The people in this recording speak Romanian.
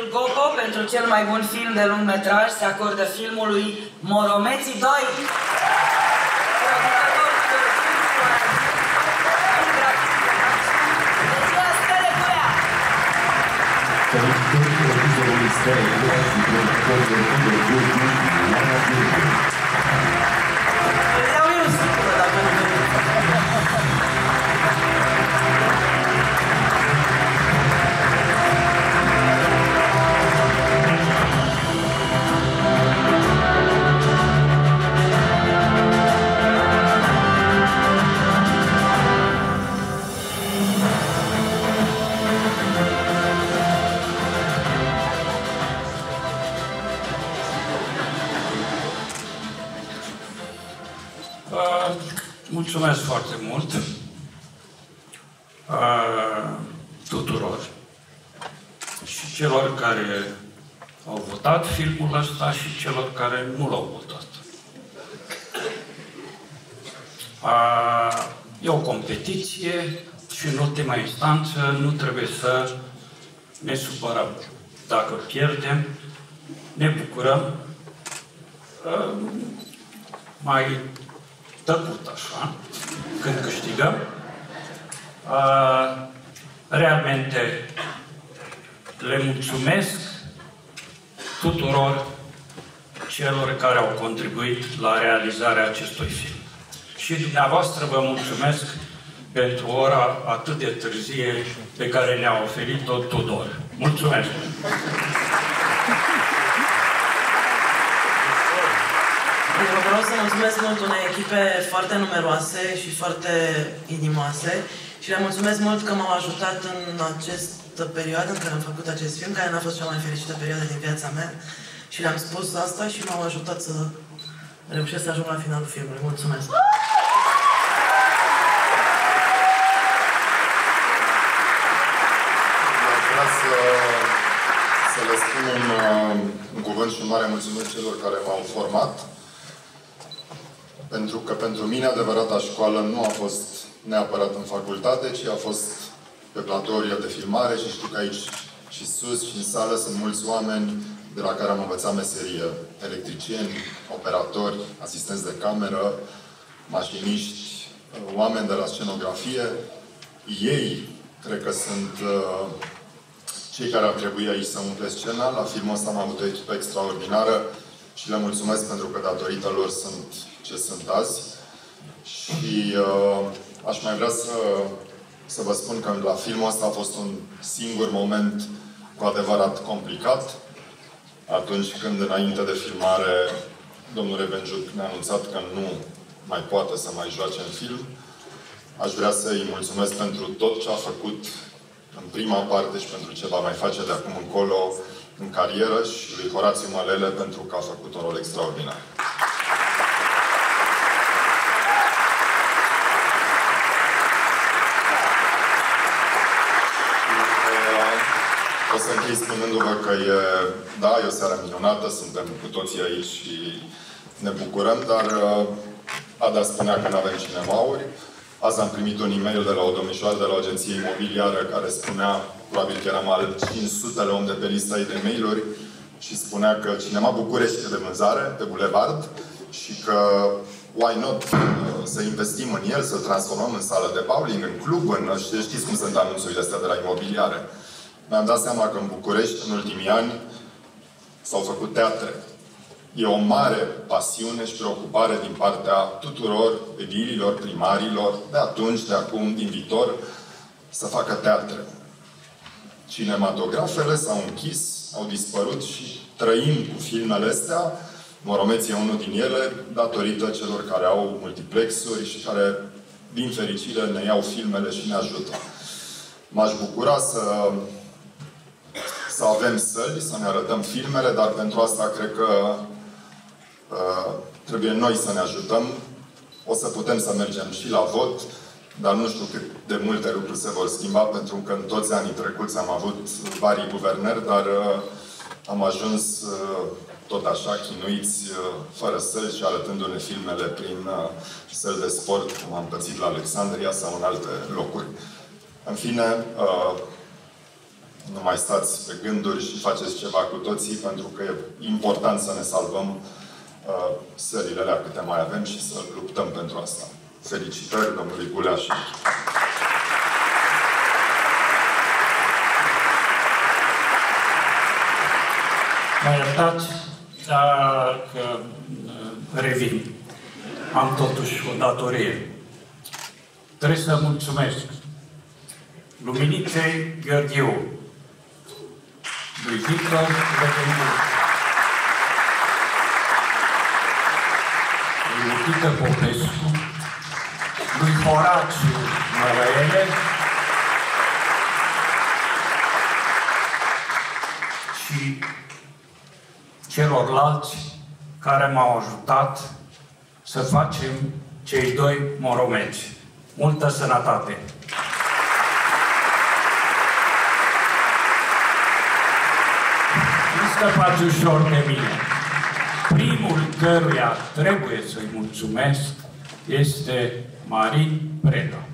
Premiul Gopo pentru cel mai bun film de lungmetraj se acordă filmului Moromeții 2. Mulțumesc foarte mult tuturor și celor care au votat filmul ăsta și celor care nu l-au votat. E o competiție și în ultima instanță nu trebuie să ne supărăm. Dacă pierdem, ne bucurăm mai tăcut așa, când câștigăm. Realmente le mulțumesc tuturor celor care au contribuit la realizarea acestui film. Și dumneavoastră vă mulțumesc pentru ora atât de târzie pe care ne-a oferit-o Tudor. Mulțumesc! Eu vreau să mulțumesc mult unei echipe foarte numeroase și foarte inimoase și le mulțumesc mult că m-au ajutat în această perioadă în care am făcut acest film, care n-a fost cea mai fericită perioadă din viața mea și le-am spus asta și m-au ajutat să reușesc să ajung la finalul filmului. Mulțumesc! Vreau să le spun un cuvânt și un mare mulțumesc celor care m-au format. Pentru că pentru mine adevărata școală nu a fost neapărat în facultate, ci a fost pe platourile de filmare și știu că aici și sus și în sală sunt mulți oameni de la care am învățat meserie. Electricieni, operatori, asistenți de cameră, mașiniști, oameni de la scenografie. Ei, cred că sunt cei care ar trebui aici să umple scena. La filmul ăsta am avut o echipă extraordinară și le mulțumesc pentru că datorită lor sunt ce sunt azi. Și aș mai vrea să vă spun că la filmul ăsta a fost un singur moment cu adevărat complicat. Atunci când, înainte de filmare, domnul Revenjuc ne-a anunțat că nu mai poate să mai joace în film. Aș vrea să-i mulțumesc pentru tot ce a făcut în prima parte și pentru ce va mai face de acum încolo în carieră și lui Horațiu Mălele pentru că a făcut un rol extraordinar. O să închei spunându-vă că e o seară minunată, suntem cu toții aici și ne bucurăm, dar Ada spunea că nu avem cinemauri. Azi am primit un e-mail de la o domnișoară de la o agenție imobiliară care spunea, probabil că eram al 500-le om de pe lista ei de mail-uri, și spunea că Cinema București e de vânzare pe bulevard și că why not să investim în el, să-l transformăm în sală de bowling, în club, știți cum sunt anunțurile astea de la imobiliare. Mi-am dat seama că în București, în ultimii ani, s-au făcut teatre. E o mare pasiune și preocupare din partea tuturor edililor, primarilor, de atunci, de acum, din viitor, să facă teatre. Cinematografele s-au închis, au dispărut și trăim cu filmele astea. Moromeții e unul din ele, datorită celor care au multiplexuri și care, din fericire, ne iau filmele și ne ajută. M-aș bucura să avem săli, să ne arătăm filmele, dar pentru asta cred că trebuie noi să ne ajutăm. O să putem să mergem și la vot, dar nu știu cât de multe lucruri se vor schimba, pentru că în toți anii trecuți am avut varii guvernări, dar am ajuns tot așa, chinuiți, fără săli și arătându-ne filmele prin săli de sport, cum am pățit la Alexandria sau în alte locuri. În fine, nu mai stați pe gânduri și faceți ceva cu toții, pentru că e important să ne salvăm sările alea câte mai avem și să luptăm pentru asta. Felicitări domnului Guleaș. Mă iertați, că revin. Am totuși o datorie. Trebuie să mulțumesc Luminiței Gheorghiu, lui Victor Vedencu, lui Luchită Popescu, lui Horaciu Mărăele și celorlalți care m-au ajutat să facem cei doi Moromeci. Multă sănătate! Nu scăpați ușor de mine. Primul căruia trebuie să-i mulțumesc este Marin Preda.